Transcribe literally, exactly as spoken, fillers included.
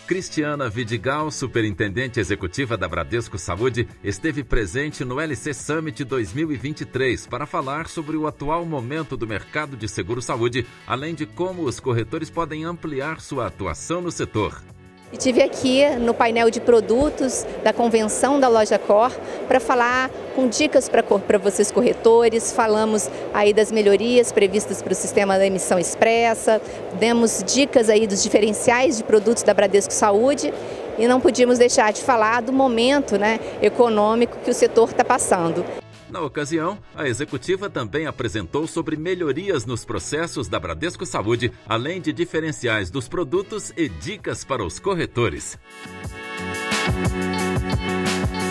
Cristiana Vidigal, superintendente executiva da Bradesco Saúde, esteve presente no L C Summit dois mil e vinte e três para falar sobre o atual momento do mercado de seguro-saúde, além de como os corretores podem ampliar sua atuação no setor. Estive aqui no painel de produtos da convenção da Loja Cor para falar com dicas para vocês corretores, falamos aí das melhorias previstas para o sistema da emissão expressa, demos dicas aí dos diferenciais de produtos da Bradesco Saúde e não podíamos deixar de falar do momento, né, econômico que o setor está passando. Na ocasião, a executiva também apresentou sobre melhorias nos processos da Bradesco Saúde, além de diferenciais dos produtos e dicas para os corretores.